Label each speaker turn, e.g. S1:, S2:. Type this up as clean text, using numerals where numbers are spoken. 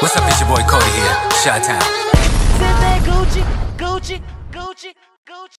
S1: What's up, it's your boy Cody here, Chi-Town.
S2: Said that Gucci, Gucci, Gucci.